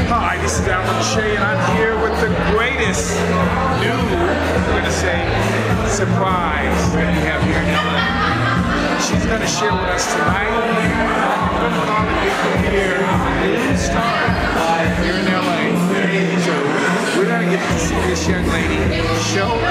Hi, this is Allen Shay, and I'm here with the greatest new, we're going to say, surprise that we have here in LA. She's going to share with us tonight. I'm going to call it a premiere new star here in LA. So we're going to get to see this young lady show